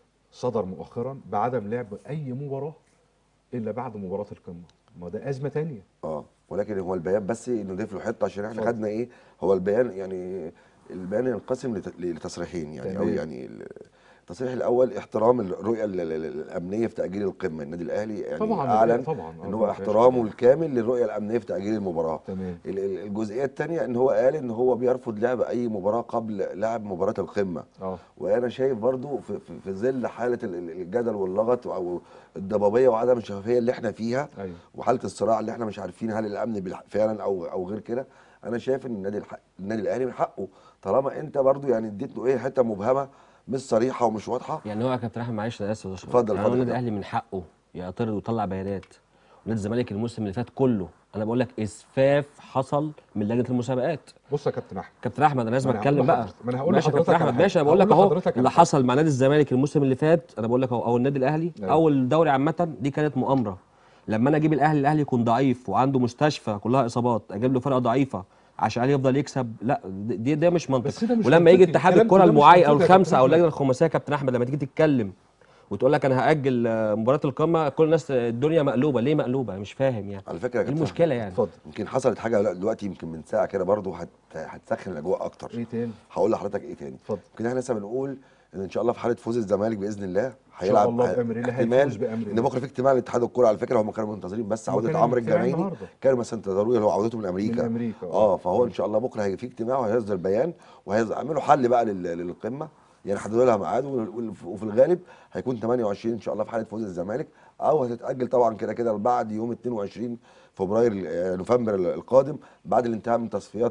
صدر مؤخرا بعدم لعب اي مباراه الا بعد مباراه القمه، ما ده ازمه تانية. ولكن هو البيان بس نضيف له حته عشان احنا اتفضل. خدنا ايه. هو البيان يعني البيان ينقسم لتصريحين يعني، او تمام. يعني التصريح الاول احترام الرؤيه الامنيه في تاجيل القمه. النادي الاهلي يعني طبعا اعلن طبعا ان ما هو فيهاش احترامه كلام. الكامل للرؤيه الامنيه في تاجيل المباراه. تمام. الجزئيه الثانيه ان هو قال ان هو بيرفض لعب اي مباراه قبل لعب مباراه القمه. وانا شايف برضو في ظل حاله الجدل واللغط او الضبابيه وعدم الشفافيه اللي احنا فيها، أيوه. وحاله الصراع اللي احنا مش عارفين هل الامن فعلا او غير كده. انا شايف ان النادي الاهلي من حقه، طالما انت برضو يعني اديت له حته مبهمه مش صريحه ومش واضحه. يعني هو يا كابتن احمد معلش انا اسف، اتفضل يعني هو اتفضل. النادي الاهلي من حقه يعترض ويطلع بيانات، ونادي الزمالك الموسم اللي فات كله انا بقول لك اسفاف حصل من لجنه المسابقات. بص يا كابتن احمد، كابتن احمد انا لازم ما أنا اتكلم هقول بقى. لحضرتك- ما أنا هقول ماشي يا لحضرتك كابتن على احمد، حاجة. ماشي، انا بقول لك هقول اهو لحضرتك على اللي حاجة. حصل مع نادي الزمالك الموسم اللي فات، انا بقول لك اهو، او النادي الاهلي أيوه. او الدوري عامه، دي كانت مؤامره. لما انا اجيب الاهلي يكون ضعيف وعنده مستشفى كلها اصابات، اجيب له فرقه ضعيفه عشان الاهلي يفضل يكسب، لا ده مش منطق. بس ده مش ولما يجي منطقي. اتحاد الكلام الكره ده مش المعين او منطقي يا كابتن الخمسه او أحمد. اللجنه الخماسيه يا كابتن احمد، لما تيجي تتكلم وتقول لك انا هاجل مباراه القمه، كل الناس الدنيا مقلوبه. ليه مقلوبه؟ أنا مش فاهم يعني. على فكره يا ايه كابتن المشكله يعني؟ اتفضل. يمكن حصلت حاجه دلوقتي يمكن من ساعه كده برضو هتسخن الاجواء اكتر. ايه تاني؟ هقول لحضرتك ايه تاني. اتفضل. يمكن احنا لسه بنقول ان شاء الله في حاله فوز الزمالك باذن الله ان شاء الله بامر الله هيفوز احتمال بامر ان بكره في اجتماع لاتحاد الكوره. على فكره هم كانوا منتظرين بس هم عوده كانوا عمرو اجتماع الجنايني، النهارده. كانوا بس انتظروه اللي هو عودته من امريكا. من أمريكا، فهو ان شاء الله بكره هيبقى في اجتماع وهيصدر بيان وهيعملوا حل بقى للقمه. يعني حددوا لها ميعاد، وفي الغالب هيكون 28 ان شاء الله في حاله فوز الزمالك، او هتتاجل طبعا كده كده بعد يوم 22 فبراير نوفمبر القادم، بعد الانتهاء من تصفيات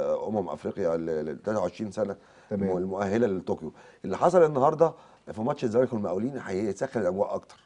افريقيا ال 23 سنه. تمام. المؤهله لطوكيو. اللي حصل النهارده في ماتش الزمالك والمقاولين هيسخن الاجواء اكتر.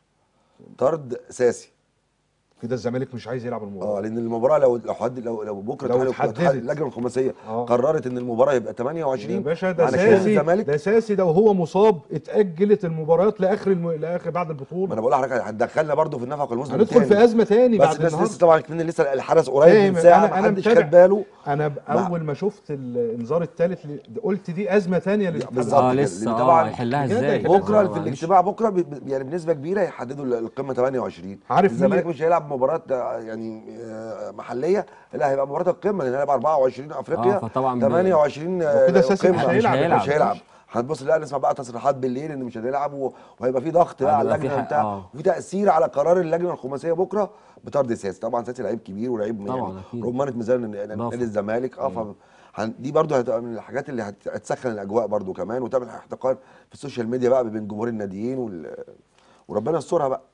طرد ساسي كده الزمالك مش عايز يلعب المباراه. لان المباراه لو بكره لو اتحددت اللجنه الخماسيه قررت ان المباراه يبقى 28 يا باشا ده معنى كده ساسي، الزمالك ده ساسي، ده وهو مصاب اتاجلت المباريات لاخر بعد البطوله. ما انا بقول لحضرتك هتدخلنا برضه في النفق الموسم هندخل في ازمه تاني بس بعد الناس النهارده. لسه طبعا كمان لسه الحدث قريب فاهم. من ساعه انا ما حدش متابع. خد باله. انا اول ما شفت الانذار الثالث قلت دي ازمه تانيه بالظبط كده. لسه طبعا هيحلها بجد ازاي؟ بكره في معلش. الاجتماع بكره يعني بنسبه كبيره هيحددوا القمه 28. عارف الزمالك مين؟ مش هيلعب مباراه يعني محليه، لا هيبقى مباراه القمه لان هيلعب 24 افريقيا فطبعا 28 وكده ساسي مش قمة. هيلعب. مش هيلعب. هنبص لا نسمع بقى تصريحات بالليل ان مش هنلعب وهيبقى في ضغط بقى على هيبقى في اللجنه بتاع وفي تاثير على قرار اللجنه الخماسيه بكره بطرد ساسي. طبعا ساسي لعيب كبير ولعيب يعني رمانه ميزان نادي الزمالك. دي برضو هتبقى من الحاجات اللي هتسخن الاجواء برضو كمان، وتعمل احتقان في السوشيال ميديا بقى بين جمهور الناديين وربنا يسترها بقى.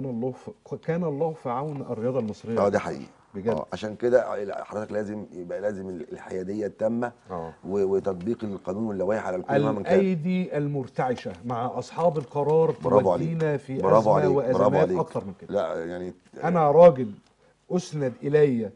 كان الله في عون الرياضه المصريه. ده حقيقي بجد. عشان كده حضرتك لازم الحياديه التامه وتطبيق القانون واللوائح على الكل مهما كان. الايدي المرتعشه مع اصحاب القرار تودينا في برافو ازمه عليك. وازمات اكتر من كده. لا يعني انا راجل اسند الي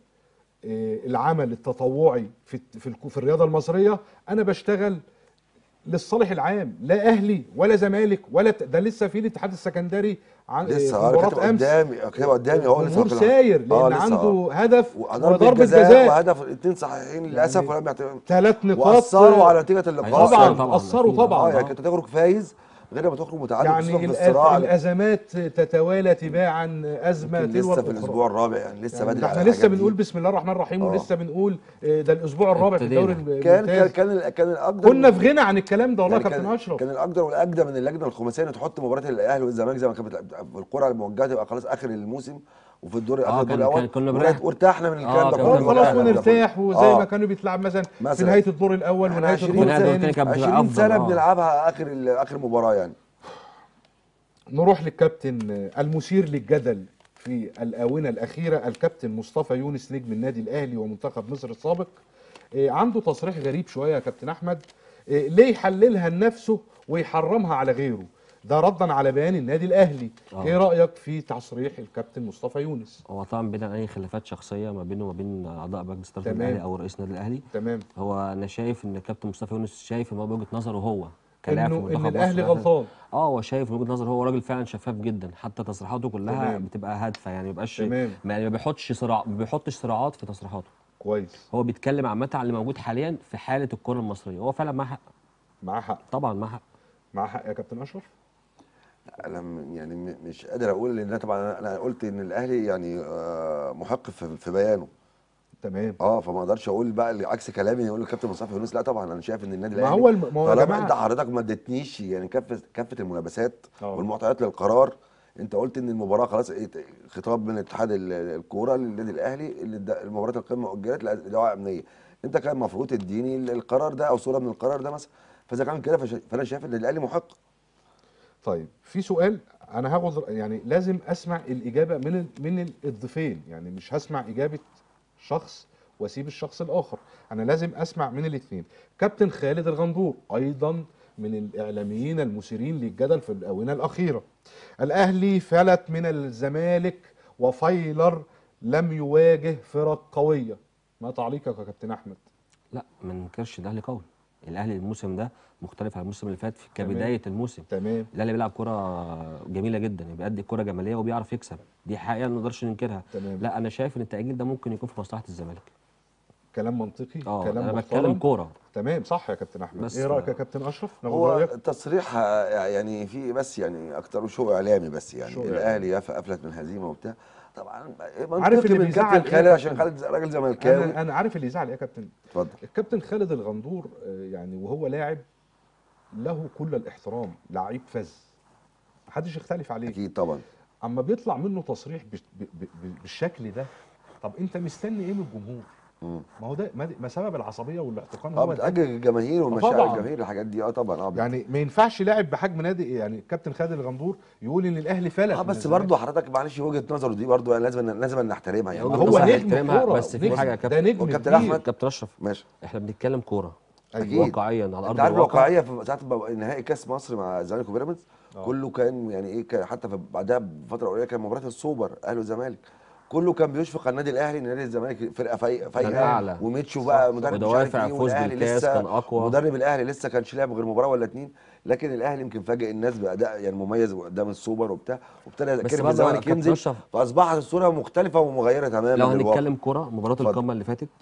العمل التطوعي في الرياضه المصريه، انا بشتغل للصالح العام، لا اهلي ولا زمالك ولا ده لسه في الاتحاد السكندري لسه مباراه امس قدامي اهو جمهور ساير لان عنده هدف وضربه جزاء وهدف الاثنين صحيحين للاسف يعني ولم يعتبروا 3 نقاط واثروا على نتيجه اللقاء. طبعا اثروا طبعا. يعني كنت تخرج فايز غير لما تخرج متعادل يعني خصوصا في الصراع الازمات تتوالى تباعا، ازمه يمكن تلو لسه في الاخرى. الاسبوع الرابع، يعني لسه يعني بدري ده على احنا لسه الحاجات بنقول دي. بسم الله الرحمن الرحيم، آه. ولسه بنقول ده الاسبوع الرابع في الدوري ابتدينا. الممتاز. كان الاقدر كنا في غنى عن الكلام ده والله يا يعني كابتن اشرف. كان الاقدر والاجدى من اللجنه الخماسيه ان تحط مباراه الاهلي والزمالك زي ما كانت في القرعه الموجهه، تبقى خلاص اخر الموسم وفي الدور اخر الدور الاول، كنا بنريح. وارتحنا من الكلام ده كنا كله. بنرتاح. خلاص الكلام ده كله. ونرتاح، وزي ما كانوا بيتلعب مثلا في مثلا نهايه الدور الاول احنا ونهايه 20 الدور نهاية الدور التاني الثاني. كانت بتبقى 20 سنه أفضل. بنلعبها اخر مباراه يعني. نروح للكابتن المثير للجدل في الآونة الأخيرة، الكابتن مصطفى يونس نجم النادي الأهلي ومنتخب مصر السابق. عنده تصريح غريب شوية يا كابتن أحمد. ليه يحللها لنفسه ويحرمها على غيره؟ ده ردا على بيان النادي الأهلي. إيه رأيك في تصريح الكابتن مصطفى يونس؟ هو طبعا بين اي خلافات شخصيه ما بينه وما بين اعضاء مجلس اداره تمام. الاهلي او رئيس النادي الاهلي. تمام. هو انا شايف ان الكابتن مصطفى يونس شايف ان هو بوجهه نظره هو كلاعب في إن منتخب الأهلي مصر. غلطان. هو شايف من وجهه نظره، هو راجل فعلا شفاف جدا، حتى تصريحاته كلها تمام. بتبقى هادفه، يعني ما بيبقاش تمام. ما بيحطش صراعات في تصريحاته. كويس. هو بيتكلم عامه على اللي موجود حاليا في حاله الكره المصريه، هو فعلا معاه حق. معاه حق. طبعا معاه حق. معاه حق يا كابتن أشرف. انا يعني مش قادر اقول، لان طبعا انا قلت ان الاهلي يعني محق في بيانه. تمام. فما اقدرش اقول بقى اللي عكس كلامي يقول الكابتن مصطفى يونس. لا طبعا انا شايف ان النادي ما الاهلي هو ما هو يا طالما جماعة. انت حضرتك ما اديتنيش يعني كافه الملابسات آه. والمعطيات للقرار. انت قلت ان المباراه خلاص خطاب من اتحاد الكوره للنادي الاهلي ان المباراه القمه اجلت لدواعي امنيه. انت كان المفروض تديني القرار ده او صوره من القرار ده مثلا. فاذا كان كده فانا شايف ان الاهلي محق. طيب في سؤال انا هاخد، يعني لازم اسمع الاجابه من الضيفين، يعني مش هسمع اجابه شخص واسيب الشخص الاخر، انا لازم اسمع من الاثنين. كابتن خالد الغندور ايضا من الاعلاميين المثيرين للجدل في الاونه الاخيره. الاهلي فلت من الزمالك وفايلر لم يواجه فرق قويه. ما تعليقك يا كابتن احمد؟ لا ما ننكرش الاهلي قوي. الاهلي الموسم ده مختلف عن الموسم اللي فات تمام. كبدايه الموسم. تمام. الاهلي بيلعب كره جميله جدا، بيأدي كره جماليه وبيعرف يكسب، دي حقيقه ما نقدرش ننكرها. تمام. لا انا شايف ان التأجيل ده ممكن يكون في مصلحه الزمالك. كلام منطقي. كلام انا محترم. بتكلم كوره. تمام صح يا كابتن احمد. بس ايه رايك يا كابتن اشرف؟ ناخد هو رايك. التصريح يعني في بس يعني اكتر شو اعلامي بس، يعني شو الاهلي افلت من هزيمه وبتاع. طبعا عارف اللي من بيزعل كابتن إيه خالد يا عشان كابتن؟ خالد راجل زملكاوي. انا عارف اللي يزعل ايه يا كابتن. اتفضل. الكابتن خالد الغندور يعني وهو لاعب له كل الاحترام، لعيب فذ محدش يختلف عليه. اكيد طبعا. اما بيطلع منه تصريح بالشكل ده، طب انت مستني ايه من الجمهور؟ ما هو ده ما سبب العصبيه والاحتقان هو ده. بتأجج الجماهير ومشاعر طبعاً. الجماهير الحاجات دي طبعا. يعني ما ينفعش لاعب بحجم نادي يعني الكابتن خالد الغندور يقول ان الاهلي فلت من بس الزمالك. برضه حضرتك معلش وجهه نظره دي برضه يعني لازم نحترمها يعني. ما وجهة هو نظر نجم هنحترمها، كوره، بس في حاجة يا ده كابتن. نجم والكابتن كبير. أحمد كابتن اشرف ماشي. احنا بنتكلم كوره أكيد. واقعيا على انت ارض عارف الواقع. الواقعيه في ساعه نهائي كاس مصر مع الزمالك وبيراميدز كله كان يعني ايه حتى في بعدها بفتره قليله كان مباراه السوبر اهلي والزمالك كله كان بيشفق على النادي الاهلي ان نادي الزمالك فرقه كان فايقه أعلى. وميتشو بقى مدرب مش عارف ودوافع ايه فوز والاهلي بالكاس لسه كان أقوى. مدرب الاهلي لسه كانش لعب غير مباراه ولا اتنين، لكن الاهلي يمكن فاجئ الناس باداء يعني مميز قدام السوبر وبتاع وابتدى بس كيرف برضه الزمالك كابتن ينزل أشرف، فاصبحت الصوره مختلفه ومغيره تماما لو للواقع. هنتكلم كوره مباراه اتفضل. القمه اللي فاتت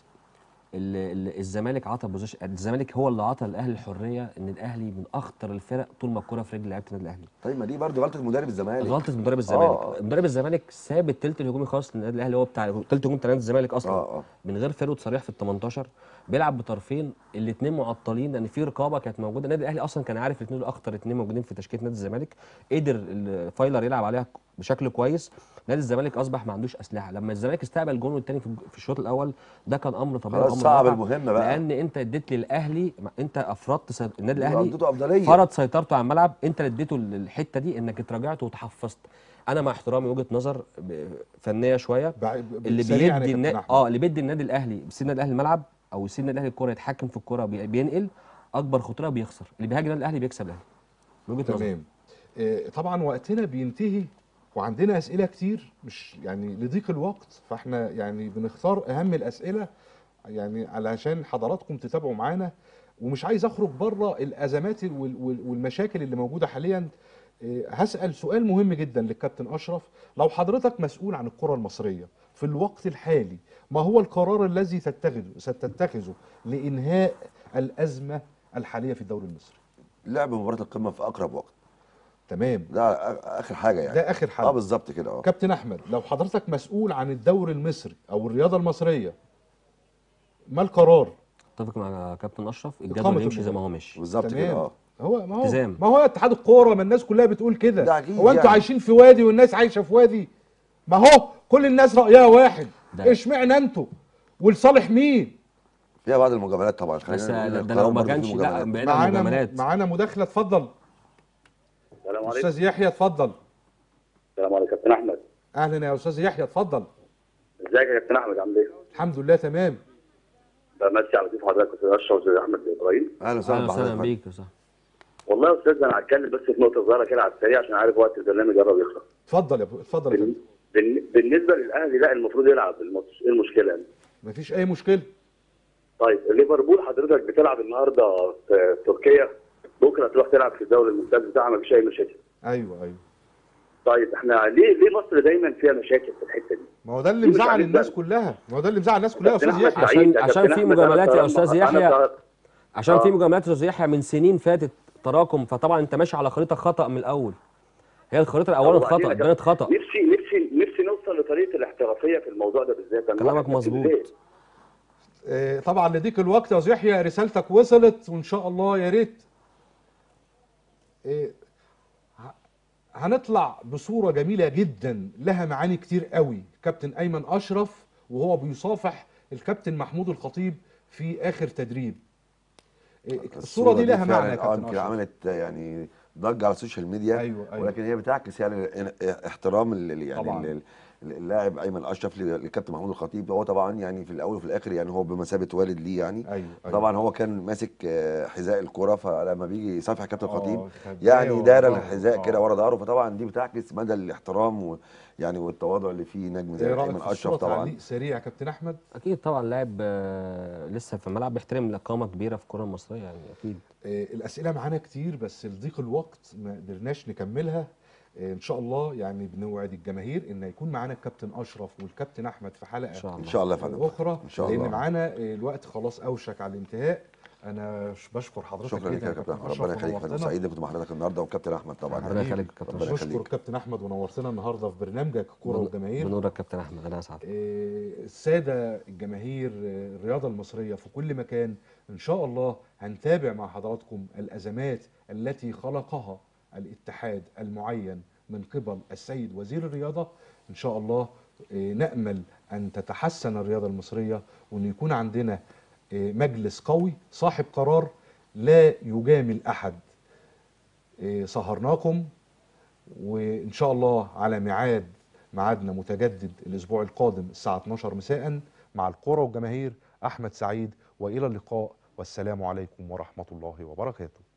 الزمالك عطى الزمالك هو اللي عطى الاهلي الحريه، ان الاهلي من اخطر الفرق طول ما الكوره في رجل لعيبه النادي الاهلي. طيب ما دي برضه غلطه مدرب الزمالك. غلطه مدرب الزمالك. مدرب الزمالك ساب الثلث الهجومي خالص للنادي الاهلي، هو بتاع الثلث الهجومي بتاع نادي الزمالك اصلا. من غير فيرود صريح في ال 18 بيلعب بطرفين الاثنين معطلين لان في رقابه كانت موجوده. النادي الاهلي اصلا كان عارف الاثنين الاخطر اثنين موجودين في تشكيله نادي الزمالك، قدر فايلر يلعب عليها بشكل كويس. نادي الزمالك اصبح ما عندوش اسلحه. لما الزمالك استقبل جون الثاني في الشوط الاول ده كان امر طبيعي خلاص وامر صعب واقع، المهم بقى لان انت اديت للاهلي، انت افرضت النادي الاهلي اديته افضليه، فرض سيطرته على الملعب، انت اللي اديته الحته دي انك اتراجعت وتحفظت. انا مع احترامي وجهه نظر فنيه شويه اللي بيدي النادي الاهلي بيسيب النادي الاهلي الملعب او يسيب النادي الاهلي الكوره يتحكم في الكوره بينقل اكبر خطوره بيخسر، اللي بيهاجم النادي الاهلي بيكسب الاهلي. وجهه نظر. تمام. طبعا وقتنا بينتهي وعندنا اسئله كتير، مش يعني لضيق الوقت فاحنا يعني بنختار اهم الاسئله يعني علشان حضراتكم تتابعوا معانا، ومش عايز اخرج بره الازمات والمشاكل اللي موجوده حاليا. هسال سؤال مهم جدا للكابتن اشرف، لو حضرتك مسؤول عن الكره المصريه في الوقت الحالي ما هو القرار الذي ستتخذه لانهاء الازمه الحاليه في الدوري المصري؟ لعب مباراه القمه في اقرب وقت. تمام. ده اخر حاجه يعني. ده اخر حل. بالظبط كده. كابتن احمد، لو حضرتك مسؤول عن الدوري المصري او الرياضه المصريه، ما القرار؟ اتفق مع كابتن اشرف، إقامة الجدول يمشي زي ما المباراة. هو ماشي. بالظبط كده. تمام. هو ما هو التزام. ما هو اتحاد الكوره، ما الناس كلها بتقول كده. ده أكيد هو انتوا يعني. عايشين في وادي والناس عايشه في وادي؟ ما هو كل الناس رايها واحد. ده. اشمعنى انتوا؟ ولصالح مين؟ فيها بعض المجاملات طبعا، خلينا بس نقول ده لو ما برضه في كانش، لا مجاملات. بعيد عن المجاملات. معانا مداخله، اتفضل. السلام عليكم. استاذ يحيى اتفضل. السلام عليكم كابتن احمد. اهلا يا استاذ يحيى اتفضل. ازيك يا كابتن احمد، عامل ايه؟ الحمد لله تمام. بمسي على ضيف حضرتك استاذ اشرف واستاذ احمد ابراهيم. اهلا وسهلا اهلا بحضرتك. وسهلا بيك يا صاحبي. والله يا استاذ انا هتكلم بس في نقطه صغيره كده على السريع عشان عارف وقت البرنامج قرب يخلص. اتفضل يا اتفضل يا فندم. بالنسبه للاهلي، لا المفروض يلعب الماتش، ايه المشكله يعني؟ مفيش اي مشكله. طيب ليفربول حضرتك بتلعب النهارده في تركيا، بكره تروح تلعب في الدوري الممتاز بتاعها، مفيش اي مشاكل. ايوه. طيب احنا ليه مصر دايما فيها مشاكل في الحته دي؟ ما هو ده اللي مش مزعل عليك الناس بقى. كلها، ما هو ده اللي مزعل الناس كلها يا كابتن استاذ أحمد يحيى. سعيد، يا عشان كابتن في أحمد، مجاملات أنا يا استاذ أنا يحيى، عشان في آه. مجاملات يا استاذ يحيى من سنين فاتت تراكم، فطبعا انت ماشي على خريطه خطا من الاول. هي الخريطه الاولانيه وبعدين خطا، يا كانت خطا. نفسي نوصل لطريقه الاحترافيه في الموضوع ده بالذات. كلامك مظبوط. طبعا لضيق الوقت يا استاذ يحيى رسالتك وصلت، وان شاء الله يا ريت هنطلع بصوره جميله جدا لها معاني كتير قوي. كابتن ايمن اشرف وهو بيصافح الكابتن محمود الخطيب في اخر تدريب. الصوره دي لها معنى يا كابتن يمكن اشرف. عملت يعني ضجه على السوشيال ميديا. أيوة. ولكن هي بتعكس يعني احترام طبعاً. اللاعب ايمن اشرف للكابتن محمود الخطيب. هو طبعا يعني في الاول وفي الاخر يعني هو بمثابه والد ليه يعني. أيوة. طبعا هو كان ماسك حذاء الكره، فلما بيجي يصافح كابتن الخطيب خباه يعني ورا داير ظهره. الحذاء كده ورا ظهره، فطبعا دي بتعكس مدى الاحترام يعني والتواضع اللي فيه نجم زي ايه ايمن رايك في اشرف الصوره؟ طبعا. تعليق سريع يا كابتن احمد. اكيد طبعا لاعب لسه في الملعب بيحترم اقامه كبيره في الكره المصريه يعني اكيد. الاسئله معانا كتير بس لضيق الوقت ما قدرناش نكملها. ان شاء الله يعني بنوعد الجماهير ان يكون معانا الكابتن اشرف والكابتن احمد في حلقه ان شاء الله يا فندم. اخرى، ان شاء الله. لان معانا الوقت خلاص اوشك على الانتهاء. انا بشكر حضرتك شكرا لك يا كابتن احمد، ربنا يخليك. انا سعيد اني كنت مع حضرتك النهارده وكابتن احمد طبعا. ربنا يخليك يا كابتن. ربنا بشكر يخليك. الكابتن احمد ونورتنا النهارده في برنامجك كوره والجماهير. بنورك كابتن احمد، انا اسعد. الساده الجماهير الرياضه المصريه في كل مكان، ان شاء الله هنتابع مع حضراتكم الازمات التي خلقها الاتحاد المعين من قبل السيد وزير الرياضه. ان شاء الله نامل ان تتحسن الرياضه المصريه، وان يكون عندنا مجلس قوي صاحب قرار لا يجامل احد. سهرناكم، وان شاء الله على ميعادنا متجدد الاسبوع القادم الساعه 12 مساء مع الكوره والجماهير. احمد سعيد، والى اللقاء، والسلام عليكم ورحمه الله وبركاته.